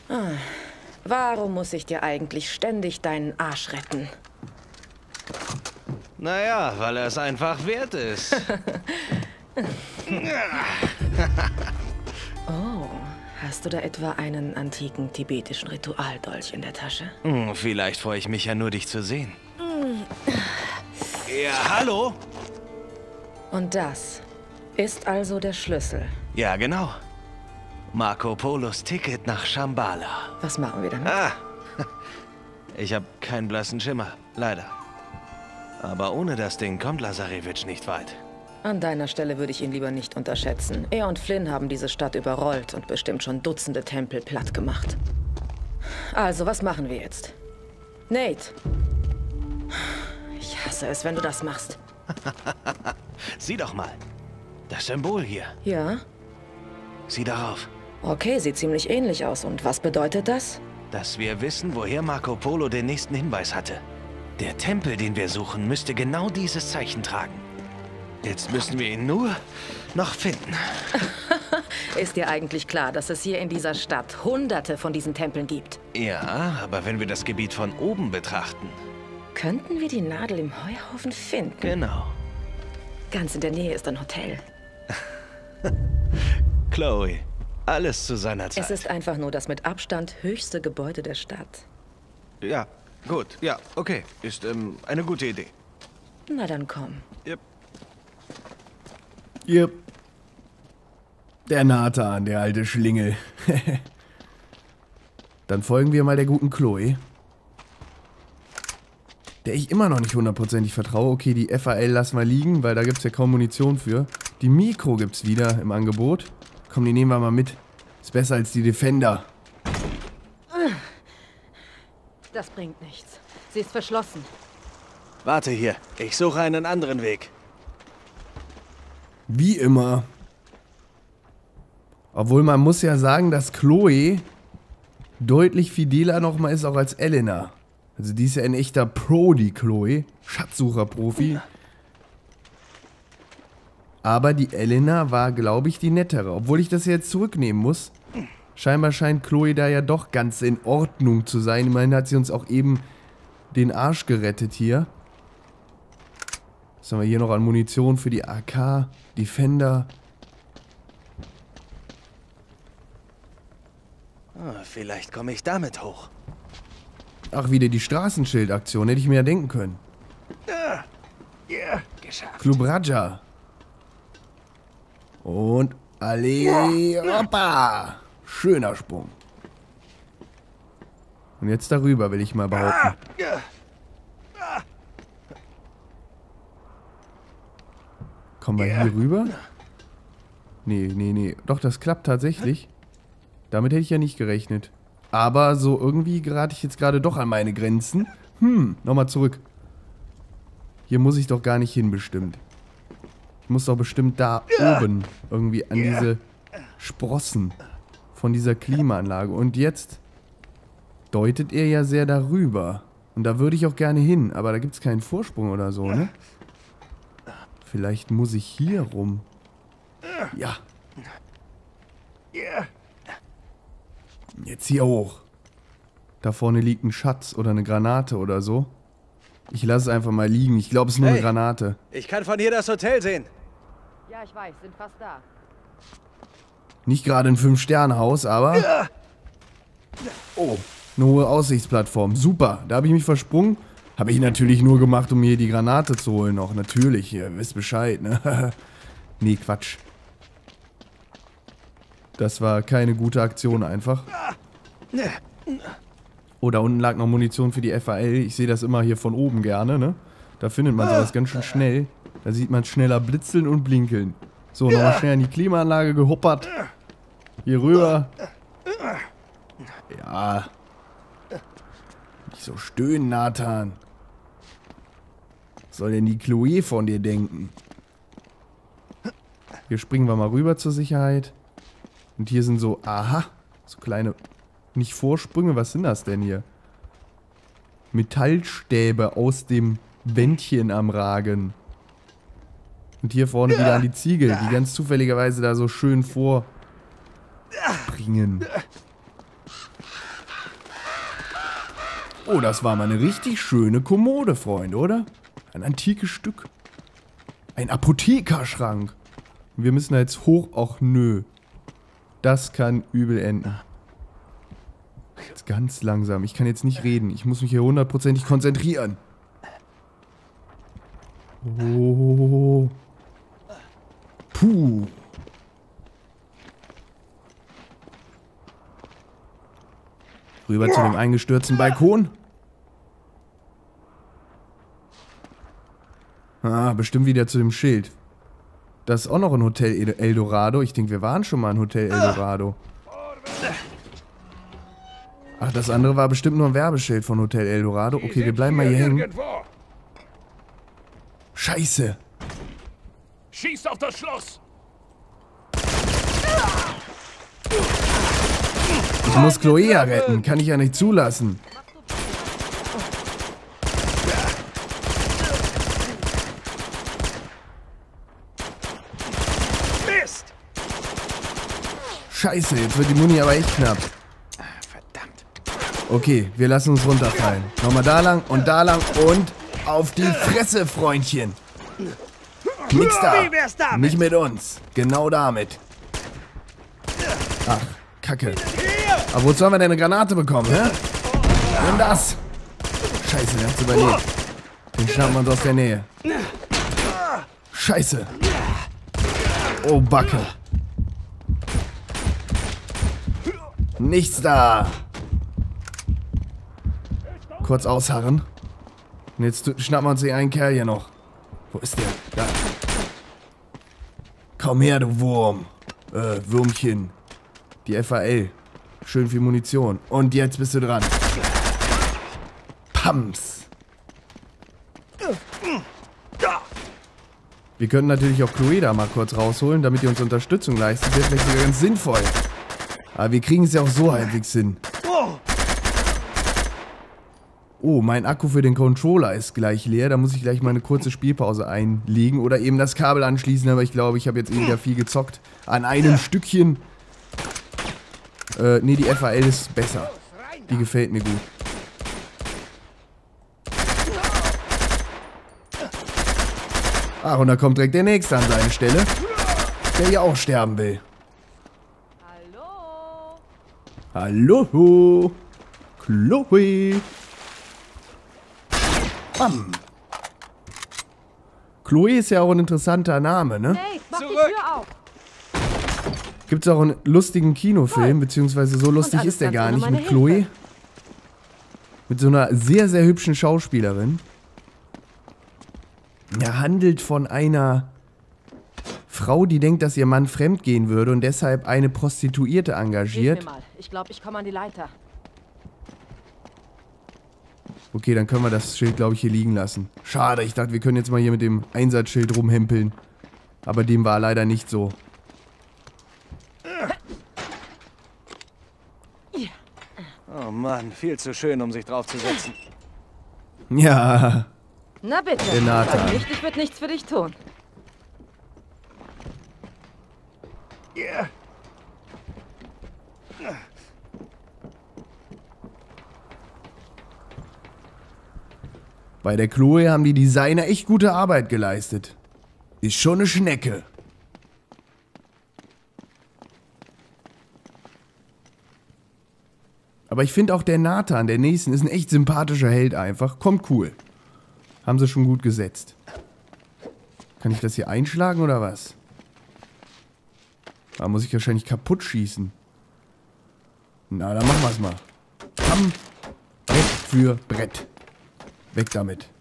Warum muss ich dir eigentlich ständig deinen Arsch retten? Naja, weil er es einfach wert ist. Oh, hast du da etwa einen antiken tibetischen Ritualdolch in der Tasche? Vielleicht freue ich mich ja nur, dich zu sehen. Ja, hallo? Und das ist also der Schlüssel. Ja, genau. Marco Polos Ticket nach Shambhala. Was machen wir damit? Ah, ich habe keinen blassen Schimmer, leider. Aber ohne das Ding kommt Lazarevich nicht weit. An deiner Stelle würde ich ihn lieber nicht unterschätzen. Er und Flynn haben diese Stadt überrollt und bestimmt schon Dutzende Tempel platt gemacht. Also, was machen wir jetzt? Nate! Ich hasse es, wenn du das machst. Sieh doch mal. Das Symbol hier. Ja? Sieh darauf. Okay, sieht ziemlich ähnlich aus. Und was bedeutet das? Dass wir wissen, woher Marco Polo den nächsten Hinweis hatte. Der Tempel, den wir suchen, müsste genau dieses Zeichen tragen. Jetzt müssen wir ihn nur noch finden. Ist dir eigentlich klar, dass es hier in dieser Stadt Hunderte von diesen Tempeln gibt? Ja, aber wenn wir das Gebiet von oben betrachten. Könnten wir die Nadel im Heuhaufen finden? Genau. Ganz in der Nähe ist ein Hotel. Chloe, alles zu seiner Zeit. Es ist einfach nur das mit Abstand höchste Gebäude der Stadt. Ja, gut. Ja, okay. Ist eine gute Idee. Na dann komm. Yep. Yep. Der Nathan, der alte Schlingel. Dann folgen wir mal der guten Chloe. Der ich immer noch nicht hundertprozentig vertraue. Okay, die FAL lassen wir liegen, weil da gibt es ja kaum Munition für. Die Mikro gibt es wieder im Angebot. Komm, die nehmen wir mal mit. Ist besser als die Defender. Das bringt nichts. Sie ist verschlossen. Warte hier. Ich suche einen anderen Weg. Wie immer. Obwohl man muss ja sagen, dass Chloe deutlich fideler nochmal ist, auch als Elena. Also die ist ja ein echter Pro, die Chloe. Schatzsucher-Profi. Aber die Elena war, glaube ich, die nettere. Obwohl ich das jetzt zurücknehmen muss. Scheinbar scheint Chloe da ja doch ganz in Ordnung zu sein. Immerhin hat sie uns auch eben den Arsch gerettet hier. Was haben wir hier noch an Munition für die AK? Defender. Vielleicht komme ich damit hoch. Ach, wieder die Straßenschildaktion. Hätte ich mir ja denken können. Ja, geschafft. Club Raja. Und alle. Hoppa. Schöner Sprung. Und jetzt darüber, will ich mal behaupten. Kommen wir hier rüber? Nee. Doch, das klappt tatsächlich. Damit hätte ich ja nicht gerechnet. Aber so irgendwie gerate ich jetzt gerade doch an meine Grenzen. Nochmal zurück. Hier muss ich doch gar nicht hin, bestimmt. Ich muss doch bestimmt da oben irgendwie an diese Sprossen von dieser Klimaanlage. Und jetzt deutet er ja sehr darüber. Und da würde ich auch gerne hin, aber da gibt es keinen Vorsprung oder so, ne? Vielleicht muss ich hier rum. Ja. Jetzt hier hoch. Da vorne liegt ein Schatz oder eine Granate oder so. Ich lasse es einfach mal liegen. Ich glaube, es ist nur eine Granate. Ich kann von hier das Hotel sehen. Ja, ich weiß, sind fast da. Nicht gerade ein 5-Sterne-Haus, aber... Oh, eine hohe Aussichtsplattform. Super, da habe ich mich versprungen. Habe ich natürlich nur gemacht, um mir die Granate zu holen noch. Natürlich, ihr wisst Bescheid, ne? Nee, Quatsch. Das war keine gute Aktion einfach. Oh, da unten lag noch Munition für die FAL. Ich sehe das immer hier von oben gerne, ne? Da findet man sowas ganz schön schnell. Da sieht man schneller blitzeln und blinkeln. So, nochmal schnell in die Klimaanlage gehoppert. Hier rüber. Ja. Nicht so stöhnen, Nathan. Was soll denn die Chloe von dir denken? Hier springen wir mal rüber zur Sicherheit. Und hier sind so, aha, so kleine, nicht Vorsprünge, was sind das denn hier? Metallstäbe aus dem Wändchen am Ragen. Und hier vorne wieder an die Ziegel, die ganz zufälligerweise da so schön vorspringen. Oh, das war mal eine richtig schöne Kommode, Freunde, oder? Ein antikes Stück. Ein Apothekerschrank. Wir müssen da jetzt hoch. Och, nö. Das kann übel enden. Jetzt ganz langsam. Ich kann jetzt nicht reden. Ich muss mich hier hundertprozentig konzentrieren. Oh. Puh. Rüber zu dem eingestürzten Balkon. Ah, bestimmt wieder zu dem Schild. Das ist auch noch ein Hotel Eldorado. Ich denke, wir waren schon mal in Hotel Eldorado. Ach, das andere war bestimmt nur ein Werbeschild von Hotel Eldorado. Okay, wir bleiben mal hier hängen. Scheiße. Schießt auf das Schloss! Ich muss Chloe retten. Kann ich ja nicht zulassen. Mist! Scheiße, jetzt wird die Muni aber echt knapp. Verdammt. Okay, wir lassen uns runterfallen. Nochmal da lang und auf die Fresse, Freundchen. Nix Wie wär's da. damit? Nicht mit uns. Genau damit. Ach, Kacke. Aber wozu haben wir denn eine Granate bekommen, hä? Nimm das. Scheiße, der hat's überlebt. Den schnappen wir uns aus der Nähe. Scheiße. Oh, Backe. Nichts da. Kurz ausharren. Und jetzt schnappen wir uns den einen Kerl hier noch. Wo ist der? Da. Komm her, du Wurm. Würmchen. Die FAL. Schön viel Munition. Und jetzt bist du dran. Pams. Wir können natürlich auch Chloe da mal kurz rausholen, damit die uns Unterstützung leistet. Wäre vielleicht sogar ganz sinnvoll. Aber wir kriegen es ja auch so halbwegs hin. Oh, mein Akku für den Controller ist gleich leer. Da muss ich gleich mal eine kurze Spielpause einlegen. Oder eben das Kabel anschließen. Aber ich glaube, ich habe jetzt wieder viel gezockt. An einem Stückchen. Nee, die FAL ist besser. Die gefällt mir gut. Ach, und da kommt direkt der Nächste an seine Stelle. Der hier auch sterben will. Hallo? Hallo? Chloe? Bam. Chloe ist ja auch ein interessanter Name, ne? Hey, mach die Tür auf! Gibt's auch einen lustigen Kinofilm, beziehungsweise so lustig alles ist der ganz gar ohne nicht, meine mit Chloe. Hilfe. Mit so einer sehr, sehr hübschen Schauspielerin. Er handelt von einer Frau, die denkt, dass ihr Mann fremdgehen würde und deshalb eine Prostituierte engagiert. Hilf mir mal. Ich glaube, ich komme an die Leiter. Okay, dann können wir das Schild, glaube ich, hier liegen lassen. Schade, ich dachte, wir können jetzt mal hier mit dem Einsatzschild rumhempeln. Aber dem war leider nicht so. Oh Mann, viel zu schön, um sich draufzusetzen. Ja, Na bitte. Der Nathan. Sag nicht, ich würde nichts für dich tun. bei der Chloe haben die Designer echt gute Arbeit geleistet. Ist schon eine Schnecke. Aber ich finde auch der Nathan, der Nächsten, ist ein echt sympathischer Held einfach. Kommt cool. Haben sie schon gut gesetzt. Kann ich das hier einschlagen oder was? Da muss ich wahrscheinlich kaputt schießen. Na, dann machen wir es mal. Komm. Brett für Brett. Weg damit.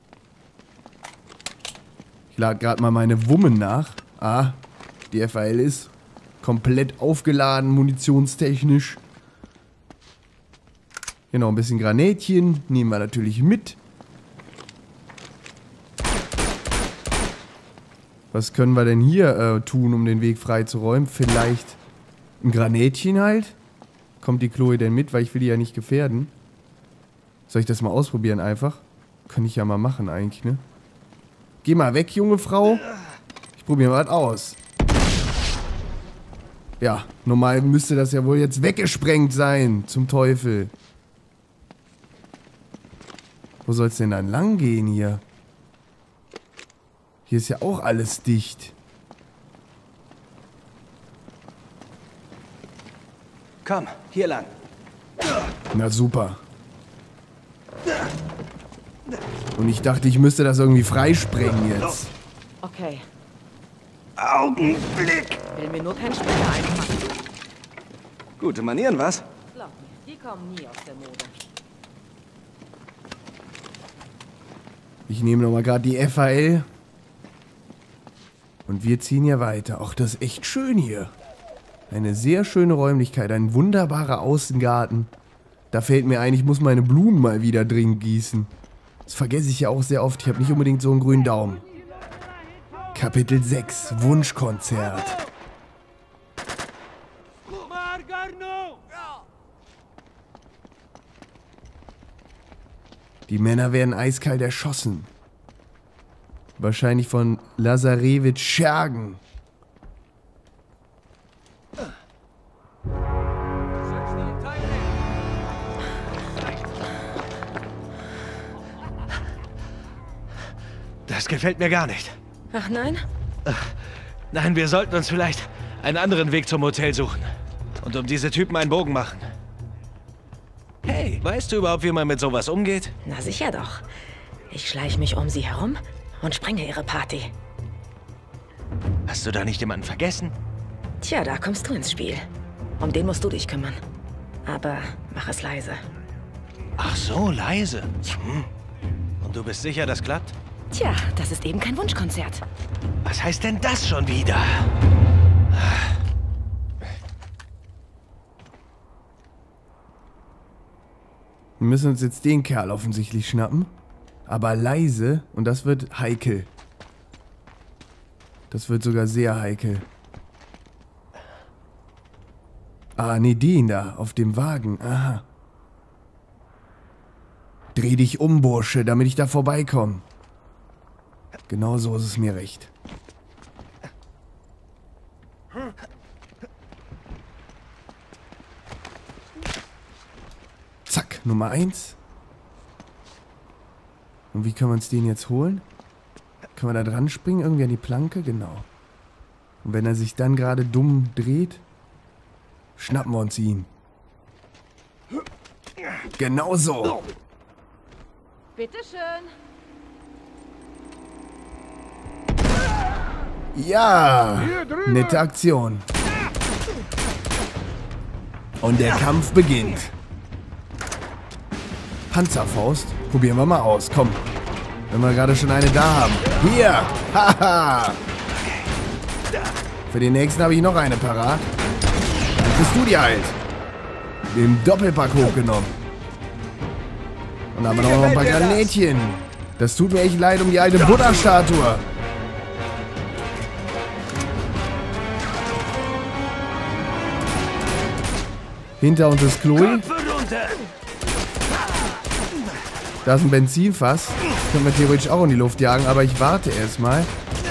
Ich lade gerade mal meine Wummen nach. Ah, die FAL ist komplett aufgeladen, munitionstechnisch. Hier noch ein bisschen Granätchen. Nehmen wir natürlich mit. Was können wir denn hier tun, um den Weg freizuräumen? Vielleicht ein Granätchen halt? Kommt die Chloe denn mit? Weil ich will die ja nicht gefährden. Soll ich das mal ausprobieren einfach? Kann ich ja mal machen eigentlich, ne? Geh mal weg, junge Frau. Ich probiere mal was aus. Ja, normal müsste das ja wohl jetzt weggesprengt sein. Zum Teufel. Wo soll es denn dann lang gehen hier? Hier ist ja auch alles dicht. Komm, hier lang. Na super. Und ich dachte, ich müsste das irgendwie freisprengen jetzt. Okay. Augenblick! Will mir nur kein Splitter einpacken. Gute Manieren, was? Glaub mir, die kommen nie aus der Mode. Ich nehme nochmal gerade die FAL. Und wir ziehen hier weiter. Ach, das ist echt schön hier. Eine sehr schöne Räumlichkeit. Ein wunderbarer Außengarten. Da fällt mir ein, ich muss meine Blumen mal wieder dringend gießen. Das vergesse ich ja auch sehr oft. Ich habe nicht unbedingt so einen grünen Daumen. Kapitel 6. Wunschkonzert. Die Männer werden eiskalt erschossen. Wahrscheinlich von Lazarevich Schergen. Das gefällt mir gar nicht. Ach nein? Nein, wir sollten uns vielleicht einen anderen Weg zum Hotel suchen. Und um diese Typen einen Bogen machen. Hey, weißt du überhaupt, wie man mit sowas umgeht? Na sicher doch. Ich schleiche mich um sie herum und sprenge ihre Party. Hast du da nicht jemanden vergessen? Tja, da kommst du ins Spiel. Um den musst du dich kümmern. Aber mach es leise. Ach so, leise. Und du bist sicher, das klappt? Tja, das ist eben kein Wunschkonzert. Was heißt denn das schon wieder? Wir müssen uns jetzt den Kerl offensichtlich schnappen. Aber leise. Und das wird heikel. Das wird sogar sehr heikel. Ah, nee, den da. Auf dem Wagen. Aha. Dreh dich um, Bursche, damit ich da vorbeikomme. Genau so ist es mir recht. Zack, Nummer 1. Und wie können wir uns den jetzt holen? Können wir da dran springen? Irgendwie an die Planke? Genau. Und wenn er sich dann gerade dumm dreht, schnappen wir uns ihn. Genau so. Bitteschön. Ja, nette Aktion. Und der Kampf beginnt. Panzerfaust? Probieren wir mal aus, komm. Wenn wir gerade schon eine da haben. Hier! Haha! Für den nächsten habe ich noch eine parat. Dann bist du die halt. Den Doppelpack hochgenommen. Und dann haben wir noch ein paar Granätchen. Das tut mir echt leid um die alte Buddha-Statue. Hinter uns ist Chloe. Da ist ein Benzinfass. Das können wir theoretisch auch in die Luft jagen, aber ich warte erstmal.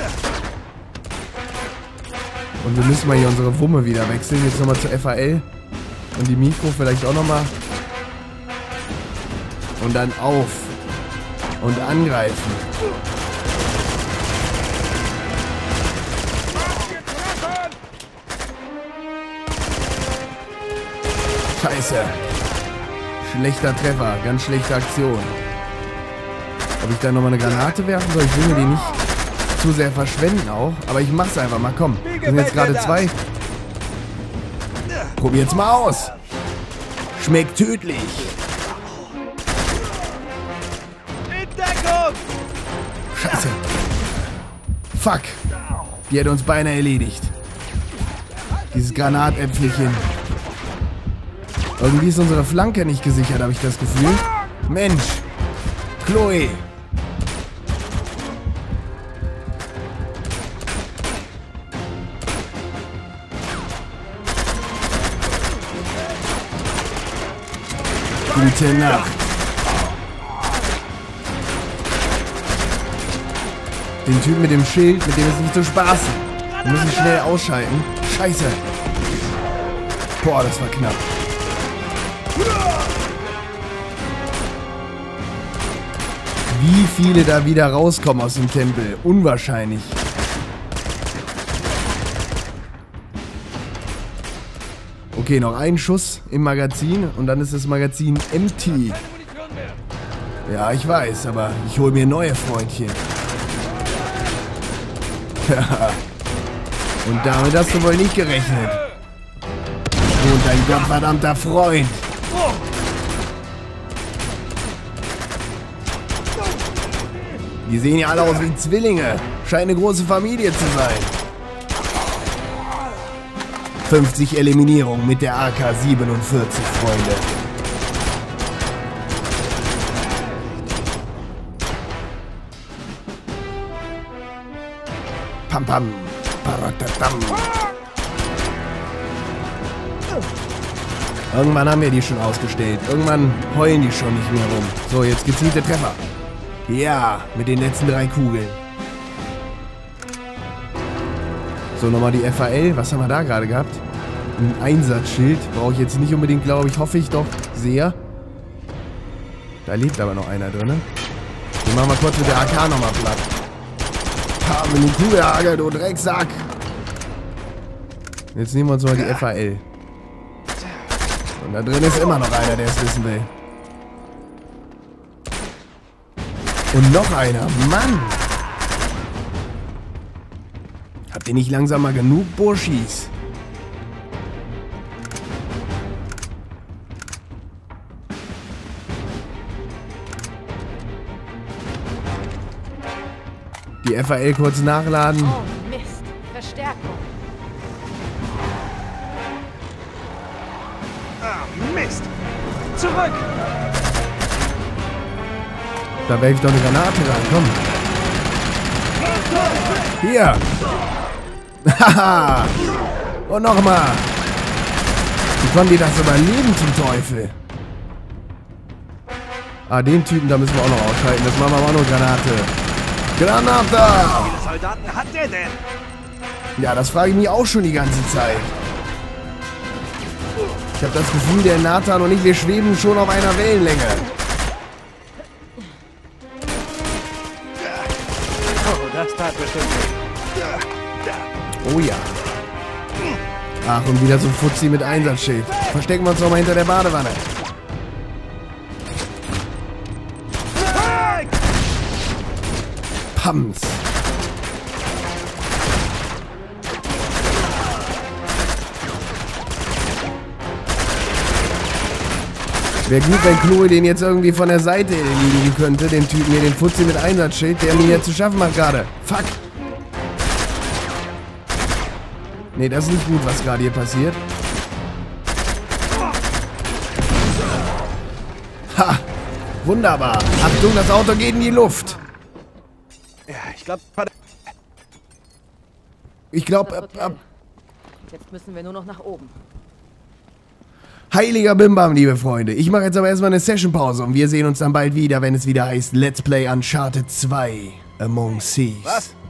Und wir müssen mal hier unsere Wumme wieder wechseln. Jetzt nochmal zur FAL. Und die Mikro vielleicht auch nochmal. Und dann auf. Und angreifen. Scheiße. Schlechter Treffer. Ganz schlechte Aktion. Ob ich da nochmal eine Granate werfen soll? Ich will mir die nicht zu sehr verschwenden auch. Aber ich mach's einfach mal. Komm. Wir sind jetzt gerade 2. Probiert's mal aus. Schmeckt tödlich. Scheiße. Fuck. Die hätte uns beinahe erledigt. Dieses Granatäpfelchen. Irgendwie ist unsere Flanke nicht gesichert, habe ich das Gefühl. Mensch. Chloe. Gute Nacht. Den Typen mit dem Schild, mit dem ist nicht zu spaßen. Den muss ich schnell ausschalten. Scheiße. Boah, das war knapp. Wie viele da wieder rauskommen aus dem Tempel? Unwahrscheinlich. Okay, noch ein Schuss im Magazin und dann ist das Magazin empty. Ja, ich weiß, aber ich hole mir neue Freundchen. Ja. Und damit hast du wohl nicht gerechnet. Und dein gottverdammter Freund. Die sehen ja alle aus wie Zwillinge. Scheint eine große Familie zu sein. 50 Eliminierungen mit der AK-47, Freunde. Pam pam. Paratatam. Irgendwann haben wir die schon ausgestellt. Irgendwann heulen die schon nicht mehr rum. So, jetzt gezielte Treffer. Ja, mit den letzten 3 Kugeln. So, nochmal die FAL. Was haben wir da gerade gehabt? Ein Einsatzschild. Brauche ich jetzt nicht unbedingt, glaube ich. Hoffe ich doch sehr. Da lebt aber noch einer drin. Den machen wir kurz mit der AK nochmal platt. Haben wir eine Kugelhagel, du Drecksack. Jetzt nehmen wir uns mal die FAL. Und da drin ist immer noch einer, der es wissen will. Und noch einer. Mann! Habt ihr nicht langsam mal genug, Burschis? Die FAL kurz nachladen. Oh, Mist. Verstärkung. Ah, Mist! Zurück! Da werfe ich doch eine Granate rein, komm. Hier. Haha. Und nochmal. Wie konnten die das überleben zum Teufel? Ah, den Typen, da müssen wir auch noch ausschalten. Das machen wir aber auch nur Granate. Granate! Wie viele Soldaten hat der denn? Ja, das frage ich mich auch schon die ganze Zeit. Ich habe das Gefühl, der Nathan und ich, wir schweben schon auf einer Wellenlänge. Oh, das tat bestimmt weh. Oh ja. Ach, und wieder so ein Fuzzi mit Einsatzschild. Verstecken wir uns doch mal hinter der Badewanne. Pams. Wäre gut, wenn Chloe den jetzt irgendwie von der Seite erledigen könnte, den Typen hier, den Fuzzi mit Einsatzschild, der mir jetzt zu schaffen macht gerade. Fuck. Nee, das ist nicht gut, was gerade hier passiert. Ha! Wunderbar. Achtung, das Auto geht in die Luft. Ja, ich glaube... Ich glaube... Jetzt müssen wir nur noch nach oben. Heiliger Bimbam, liebe Freunde. Ich mache jetzt aber erstmal eine Sessionpause und wir sehen uns dann bald wieder, wenn es wieder heißt Let's Play Uncharted 2 Among Thieves. Was?